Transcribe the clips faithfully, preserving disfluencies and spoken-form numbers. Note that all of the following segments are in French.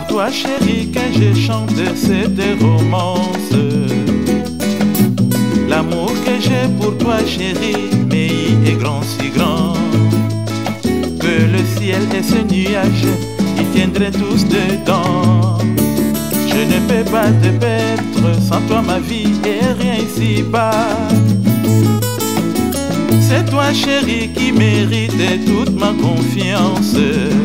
pour toi chérie que je chante cette romance. L'amour que j'ai pour toi chérie, mais il est grand, si grand, que le ciel et ce nuage, ils tiendraient tous dedans. Je ne peux pas te perdre, sans toi ma vie est rien ici-bas. C'est toi chérie qui mérite toute ma confiance.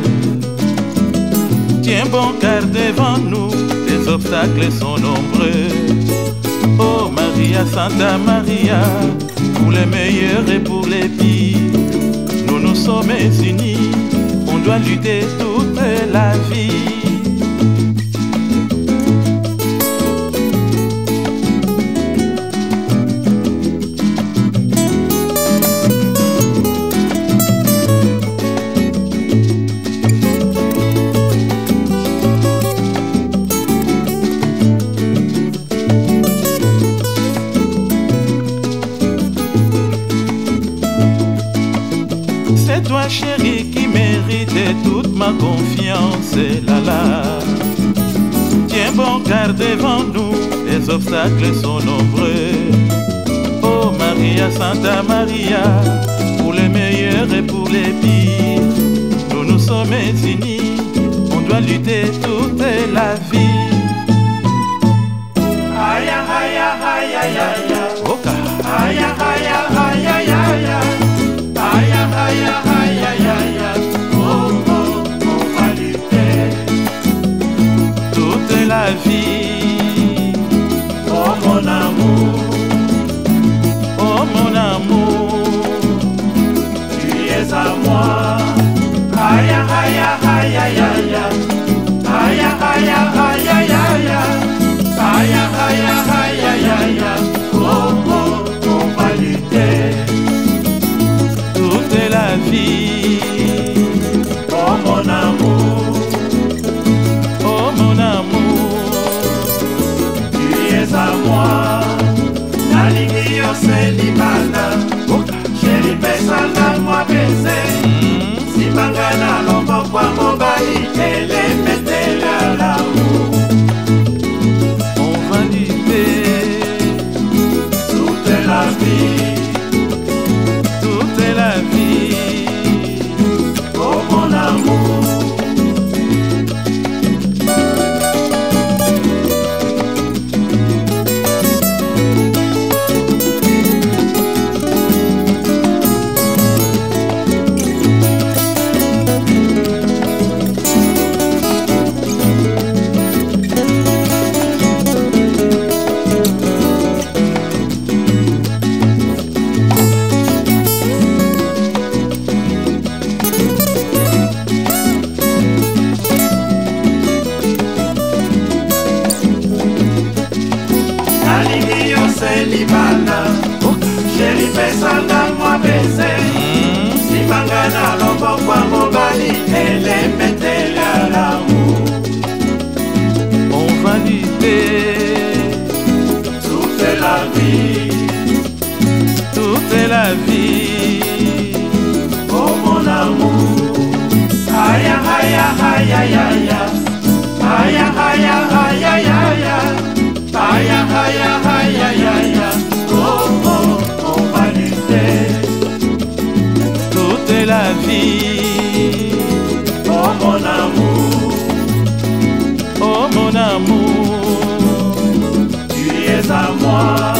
Tiens bon car devant nous, les obstacles sont nombreux. Oh Maria, Santa Maria, pour les meilleurs et pour les pires, nous nous sommes unis, on doit lutter toute la vie. C'est toi chérie qui mérite toute ma confiance, la la. Tiens bon car devant nous, les obstacles sont nombreux. Oh Maria, Santa Maria, pour les meilleurs et pour les pires, nous nous sommes unis, on doit lutter toute la vie. Aïe aïe aïe aïe aïe aïe. Oka. Aïe aïe aïe aïe aïe aïe. Aïe aïe aïe aïe aïe. Oh oh, on va lutter toute la vie. Oh mon amour, oh mon amour, tu es à moi. Aïe aïe aïe aïe aïe. Aïe aïe aïe aïe aïe. Aïe aïe aïe aïe aïe. Oh oh, on va lutter toute la vie. oh mon amour, Oh mon amour, tu es à moi. Nalingi yo se libana, chéri pesanga moi baiser. Sibanga na lombo kwa mobali, elemetela l'amour. on va lutter Toute la vie, toute la vie. oh mon amour. Nalingi yo se libana, chéri pesanga moi baiser. Sibanga na lombo kwa mobali, elemetela l'amour. On va lutter Toute la vie, toute la vie. oh mon amour. Aïe aïe aïe aïe aïe. Aïe aïe aïe aïe aïe. Aïe aïe aïe aïe aïe. Oh oh, on va lutter Toute la vie. oh mon amour. Oh mon amour, Tu es à moi.